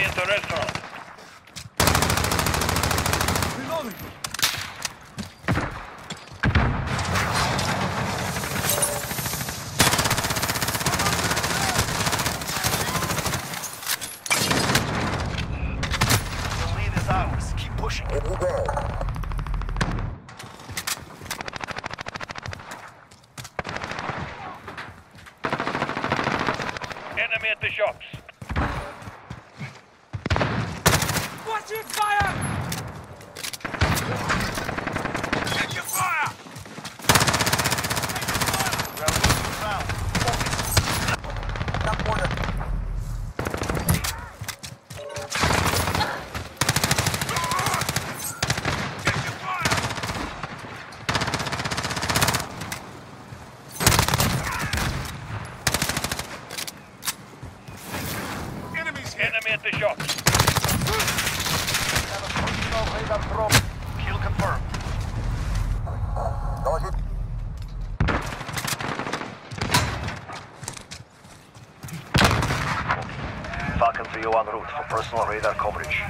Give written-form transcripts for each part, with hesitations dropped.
Enemy at the restaurant. Reloading. The lead is ours. Keep pushing. Enemy at the shops. Watch it, fire! Take your fire! Round. Focus. Not more than. Take your fire! Enemies here! Enemy at the shops. Have a personal radar drone. Kill confirmed. Falcon 3 en route for personal radar coverage.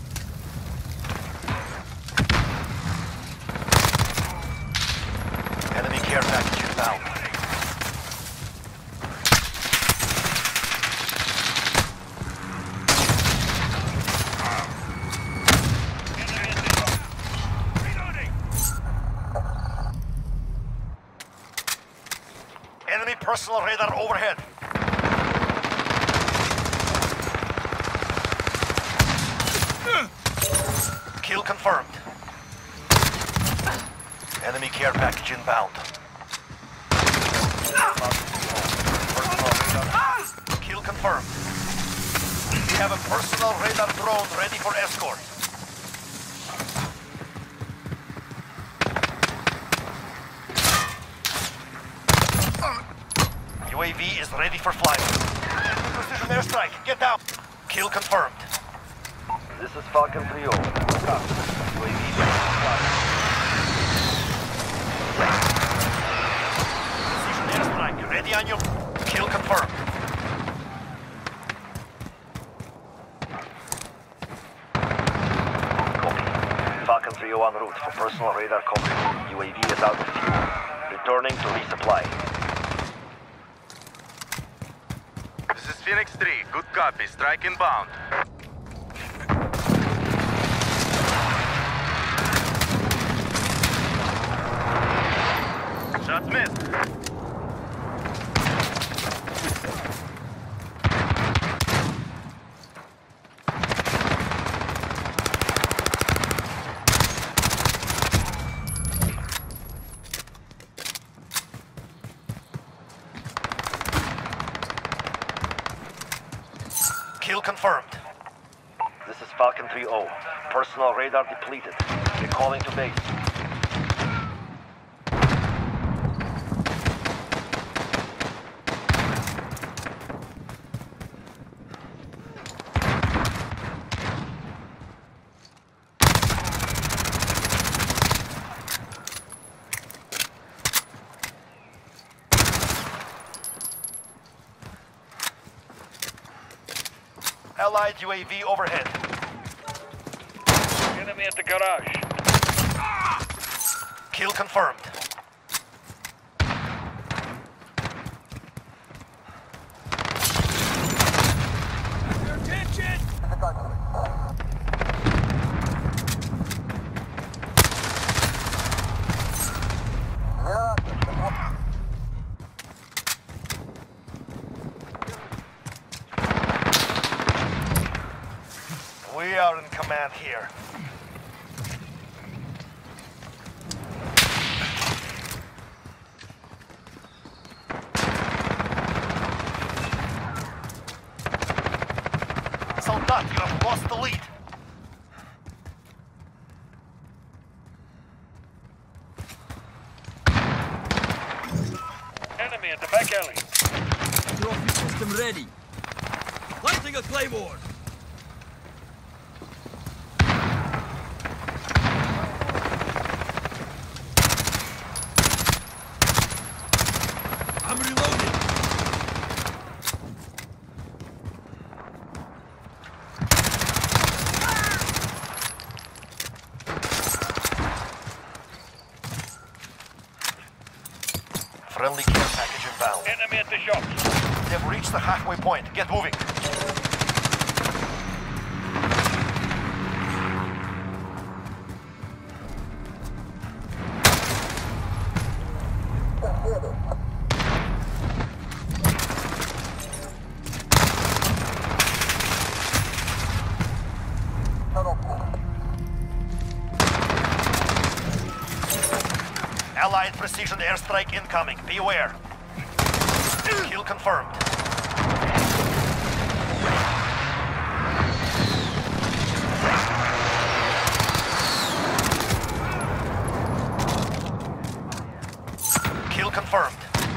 Enemy care package inbound. Reloading! Enemy personal radar overhead. Kill confirmed. Enemy care package inbound. Personal radar. Kill confirmed. We have a personal radar drone ready for escort. UAV is ready for flight. Precision airstrike. Get down. Kill confirmed. This is Falcon 3-0. Copy. UAV ready for flight. Precision airstrike. Ready on your... Kill confirmed. Copy. Falcon 3-0 en route for personal radar coverage. UAV is out of fuel. Returning to resupply. This is Phoenix 3. Good copy. Strike inbound. Shots missed. Kill confirmed. This is Falcon 3-0. Personal radar depleted. Recalling to base. Allied UAV overhead. Enemy at the garage. Kill confirmed. Your attention! We are in command here. Soldat, you have lost the lead. Enemy at the back alley. Trophy system ready. Lighting a claymore. I'm reloading. Friendly care package inbound. Enemy at the shops. They've reached the halfway point. Get moving. Allied precision airstrike incoming. Be aware. Kill confirmed. Kill confirmed.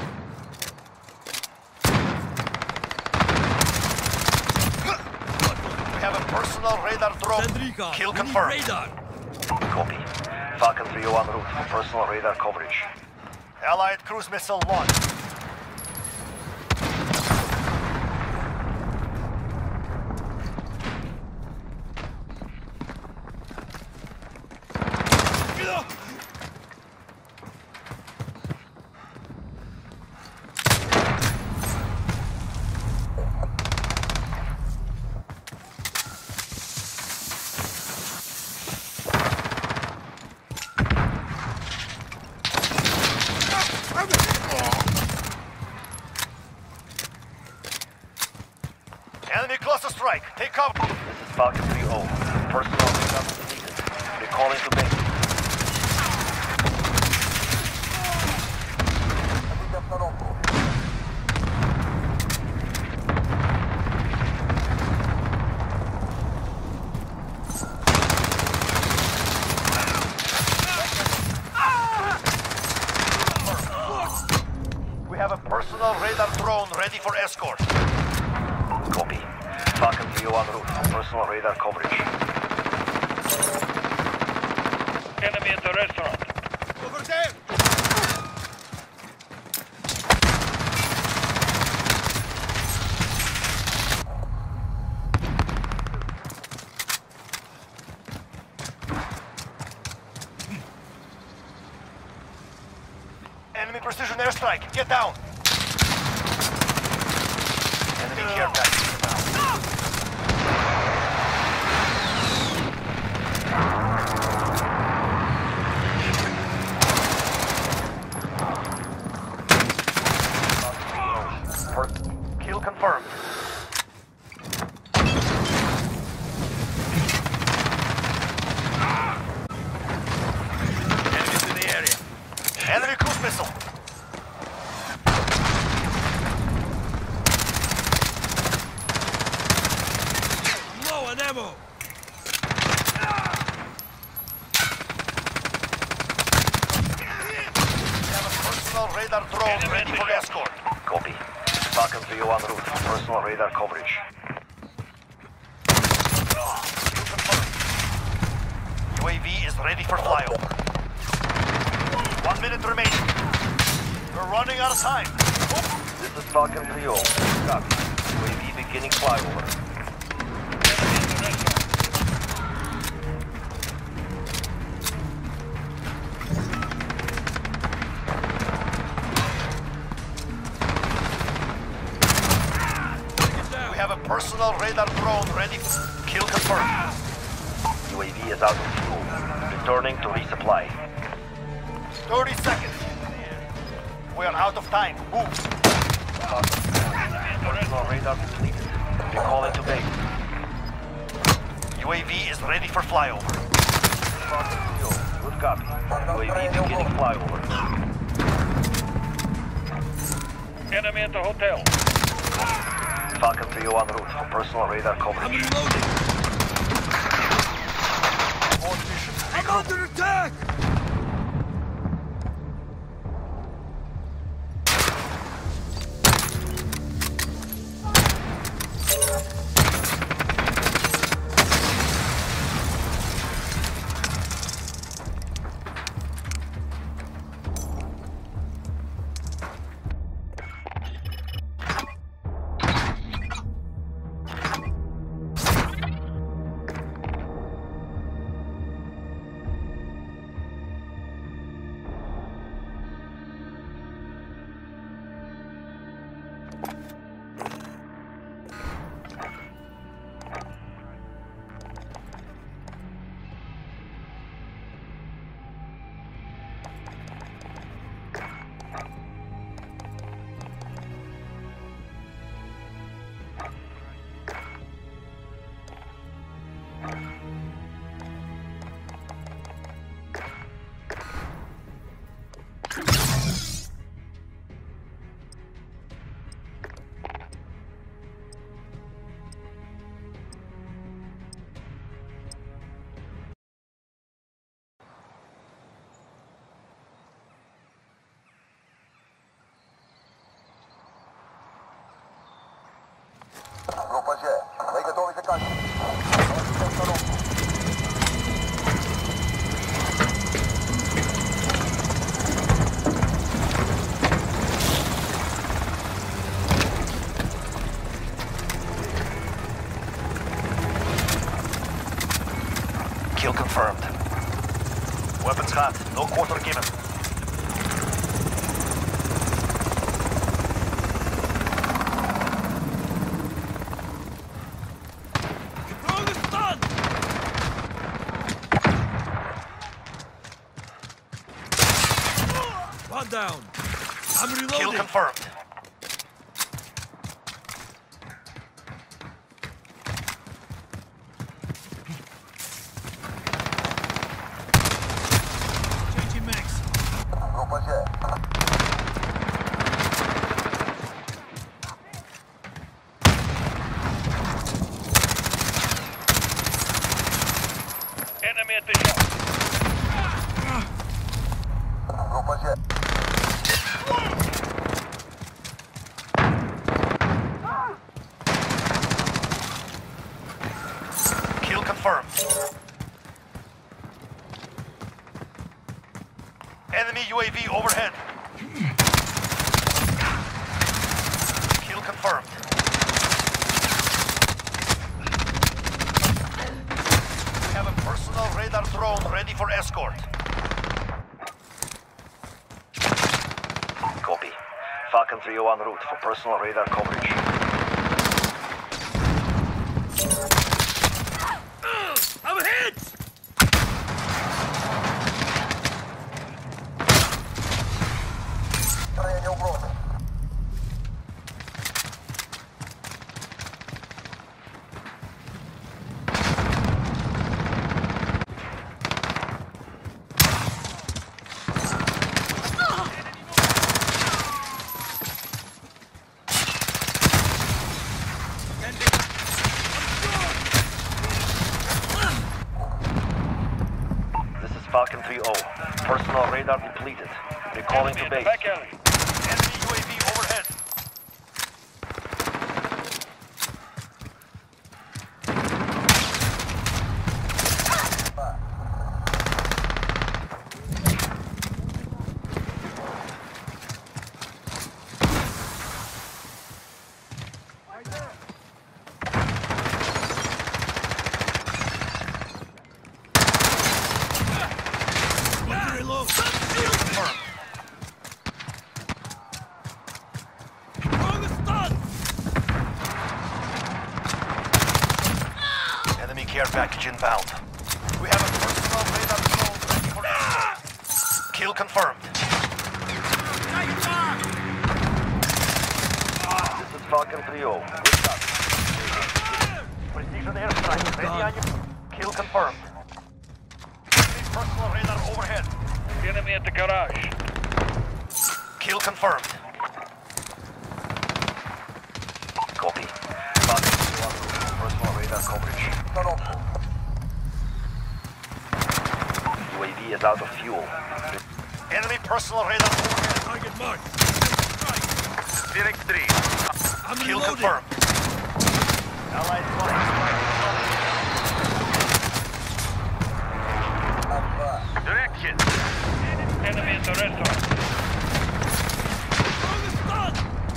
We have a personal radar drone. Send recon. Kill We need confirmed. radar. Copy. Falcon 3 en route for personal radar coverage. Allied cruise missile launched. Enemy cluster strike. Take cover. This is Falcon 3-0. Personal radar completed. Recalling to base. We have a personal radar drone ready for escort. Copy. Falcon 3 en route for personal radar coverage. Enemy at the restaurant. Over there. Enemy precision airstrike. Get down. Enemy care package inbound. Kill confirmed. Enemies in the area. Enemy cruise missile. I'm low on ammo. We have a personal radar drone ready for escort. Copy. Falcon 3 en route for personal radar coverage. Kill confirmed. UAV is ready for flyover. 1 minute remaining. We're running out of time. This is Falcon 3-0. Copy. UAV beginning flyover. We have a personal radar drone ready. Kill confirmed. UAV is out of fuel. Returning to resupply. 30 seconds. We are out of time. Move. Personal radar completed. Recalling to base. UAV is ready for flyover. Good copy. UAV beginning flyover. Enemy at the hotel. Falcon 3 en route for personal radar I'm coverage. reloading. I'm under attack. one down. I'm reloading. Kill confirmed. Changing max. Enemy at the shop. Kill confirmed. Enemy UAV overhead. Kill confirmed. We have a personal radar drone ready for escort. Copy. Falcon 3-0 en route for personal radar coverage. I'm hit! This is Falcon 3-0. Personal radar depleted. Recalling to Enemy base. at the back alley. Enemy UAV overhead. Very low. Confirmed. Throwing a stun! Enemy care package inbound. We have a personal radar drone ready for escort. Kill confirmed. This is Falcon 3-0. Good shot. Precision airstrike. Ready on your... Kill confirmed. Enemy personal radar overhead. Enemy at the garage. Kill confirmed. Copy. Falcon 3-1. Personal radar coverage. UAV is out of fuel. Enemy personal radar overhead. Target marked. Strike. Phoenix 3. I'm Kill reloading. confirmed. Allied flight. Direction. Enemy at the restaurant. Throwing a stun!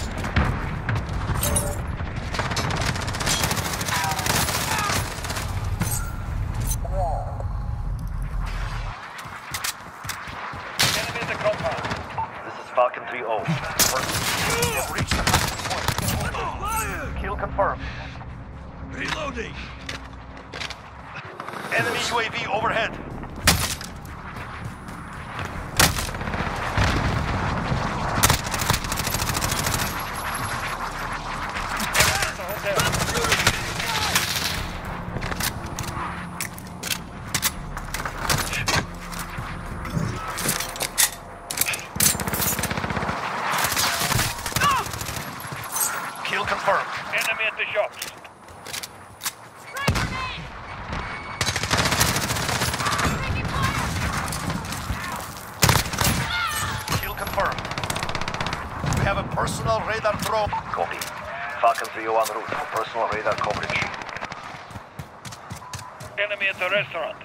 Enemy at the compound. This is Falcon 3-0. First, reach the contact point. Fire! Kill confirmed. Reloading. Enemy UAV overhead. At the hotel. Kill confirmed. Enemy at the shops. Kill confirmed. We have a personal radar drone. Copy. Falcon 3-0 en route for personal radar coverage. Enemy at the restaurant.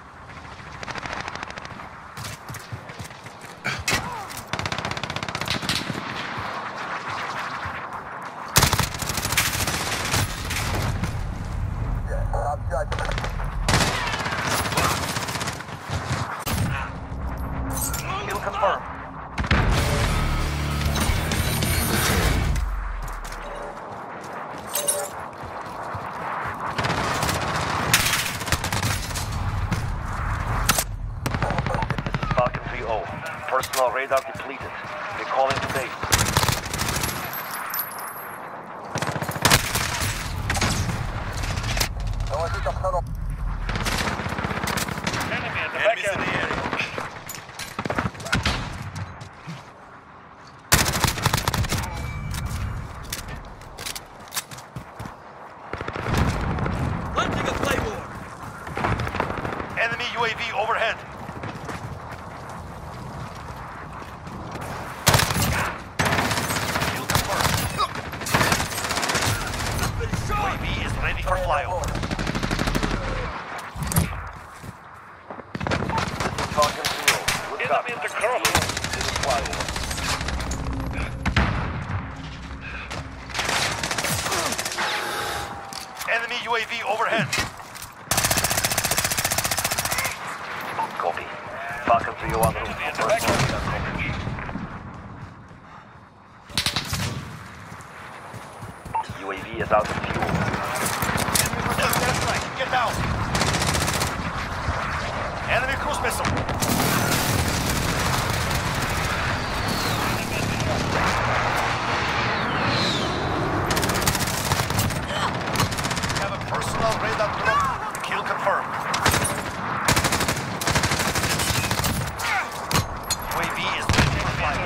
Kill confirmed. Falcon 3-0. Personal radar radar depleted. They call into base. Enemy at the back Enemies in end. the area. Planting a claymore. Enemy UAV overhead. Kill confirmed. UAV is ready for flyover. This is Falcon 0. Good Enemy copy. at the crossroads. This is flyover. Enemy UAV overhead. Copy. Falcon 3 on route. Enemy at the back end. UAV is out of fuel. Get down. Enemy cruise missile. Have a personal radar drop. Kill confirmed. UAV is ready for flight.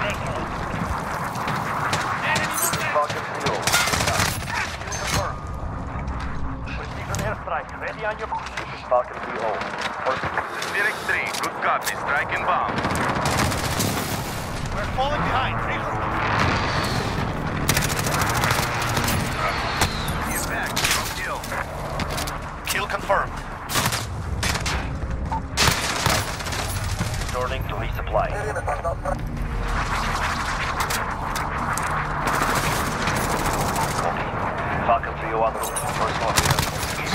Falcon 0. Kill confirmed. Receive an airstrike. Ready on your... This is Falcon 3-0. First, This is Phoenix 3. Good copy. Strike inbound. we're falling behind. Regroup. He's back. No kill. Kill confirmed. Returning to resupply. Copy. Falcon 3 on route. First one.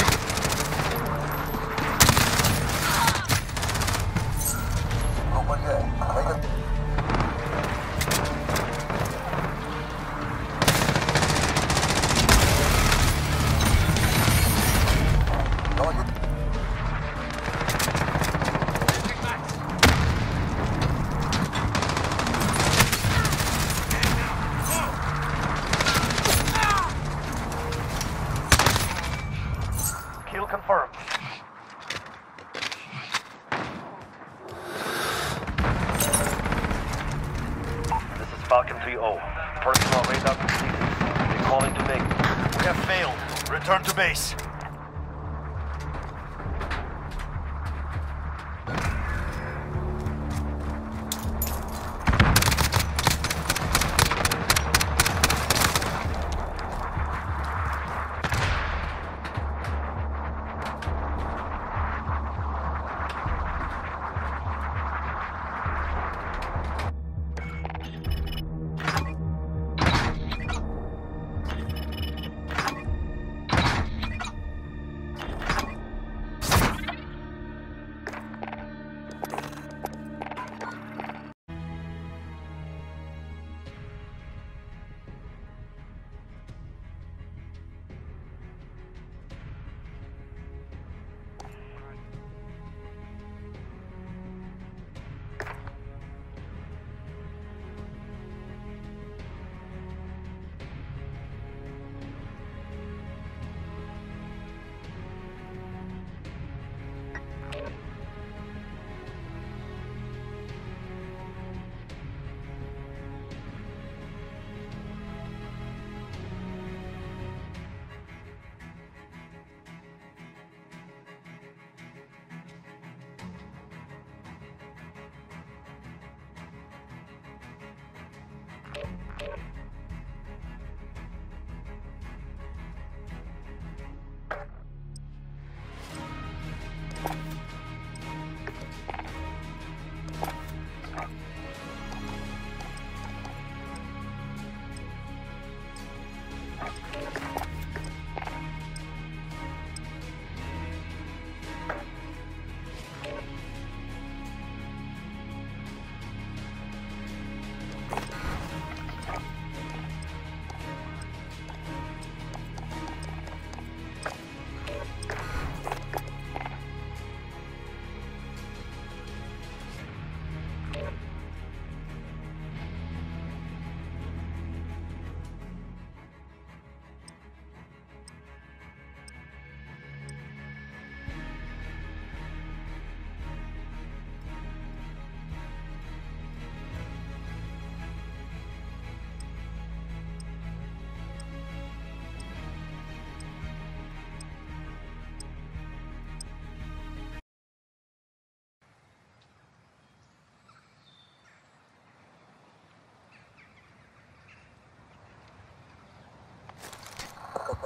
Kill confirmed. This is Falcon 3-0. Personal radar completed. They call into base. We have failed. Return to base.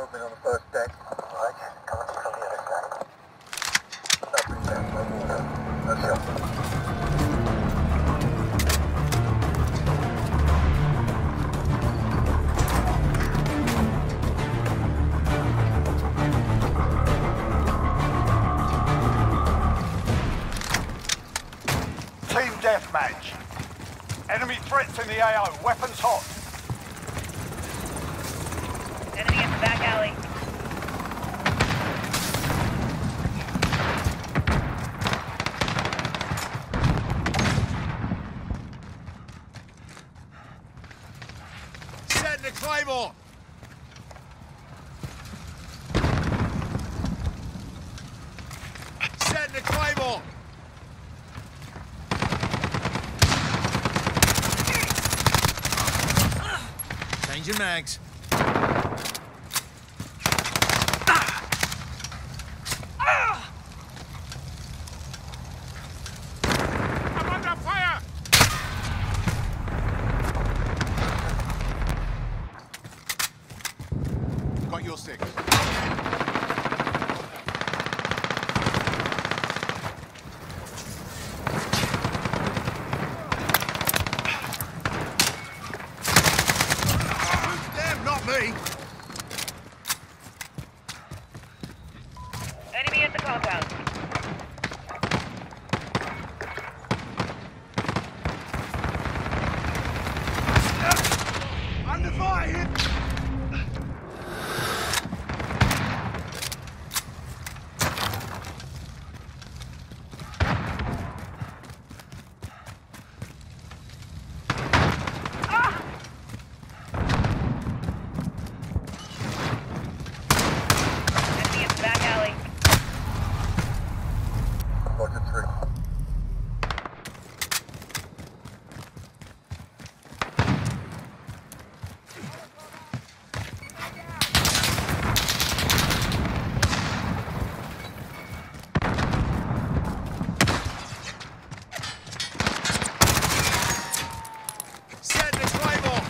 movement on the first deck. Right, coming from the other side. Nothing there, no water, no shelter. Team deathmatch. Enemy threats in the AO. Weapons hot. Enemy in the back alley. Setting the claymore! Setting the claymore! Changing mags. I'm under fire! Got your six. Them, not me! Enemy at the compound. Under fire here! Enemy in the back alley. Roger 3. Set the claymore!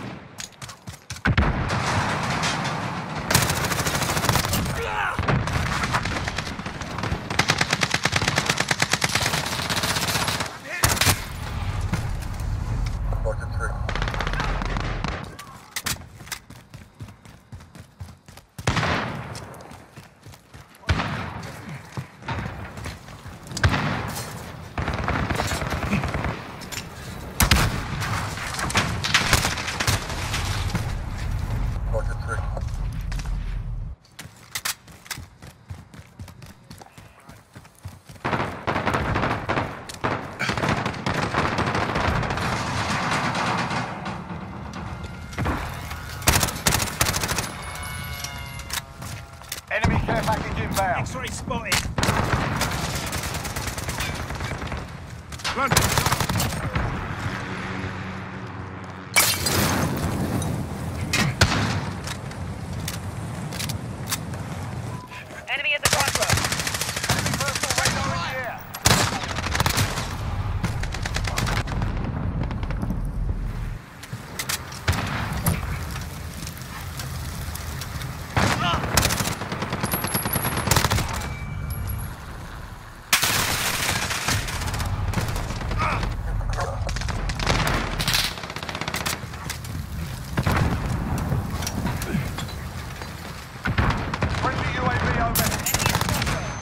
Roger 3. Roger 3. Enemy care package inbound. X-ray spotted. Run! Enemy at the crossroads. Personal radar in the air. Friendly UAV overhead.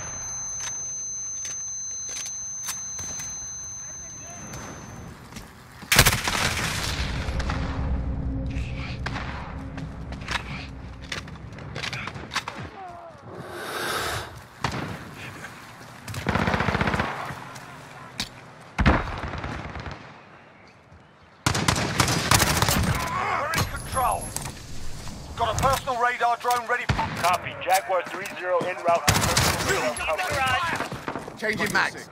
We're in control. Got a personal radar drone ready for... Copy. Jaguar 3-0 en route for personal radar coverage. Garage. Changing mags.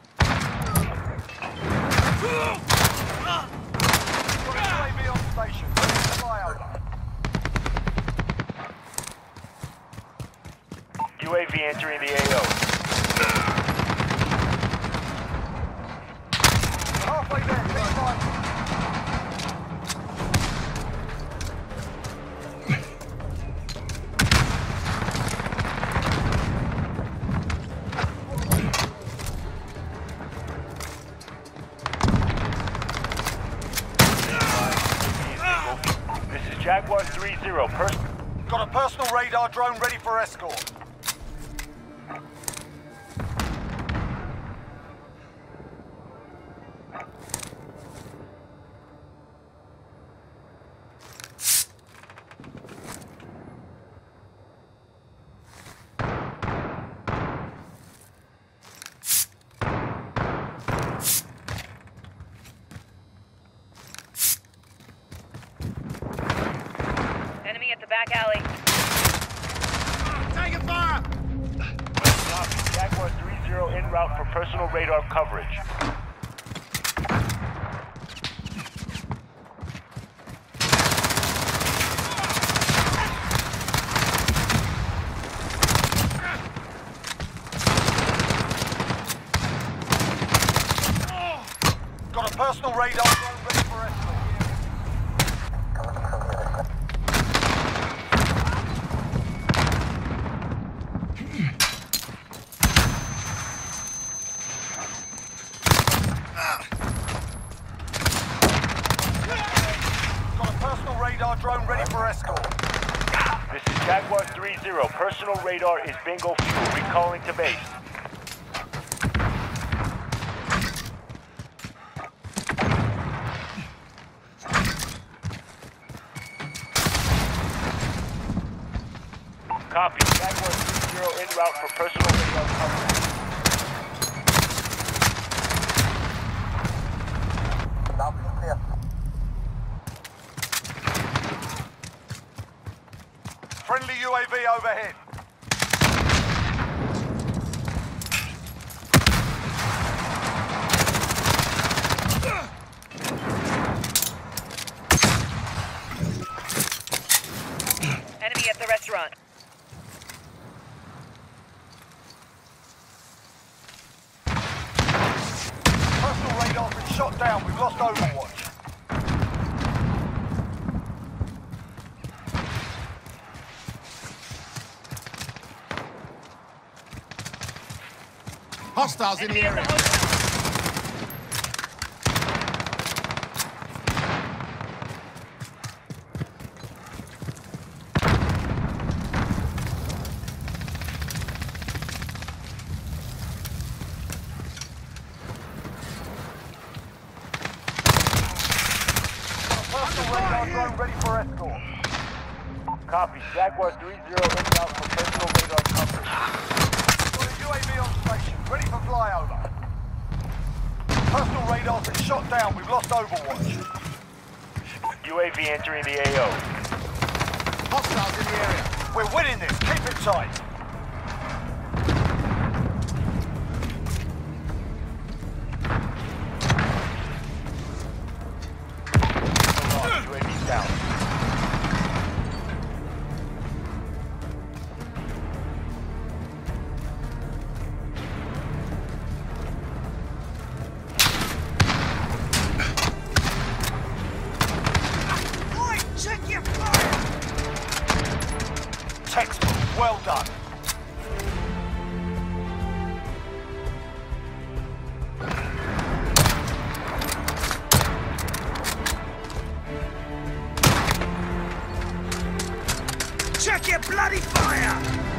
UAV on station. Flyover. UAV entering the AO. Halfway there. Keep fighting. Jaguar 3-0. Got a personal radar drone ready for escort. Enemy at the back alley. Taking fire! Copy. Jaguar 3-0 en route for personal radar coverage. Got a personal radar drone ready for escort. Got a personal radar drone ready for escort. This is Jaguar 3-0. Personal radar is bingo fuel. Recalling to base. Copy. Jaguar 3-0 en route for personal radar coverage. Friendly UAV overhead. Enemy at the restaurant. Personal radar's been shot down. We've lost Overwatch. Hostiles in the Enemy at area. the hotel. Personal radar drone ready for escort. Copy. Jaguar 3-0 en route for personal radar coverage. Got a UAV on station, ready for flyover. Personal radar's been shot down. We've lost Overwatch. UAV entering the AO. Hostiles in the area. We're winning this. Keep it tight. UAV down. Textbook. Well done. Check your bloody fire!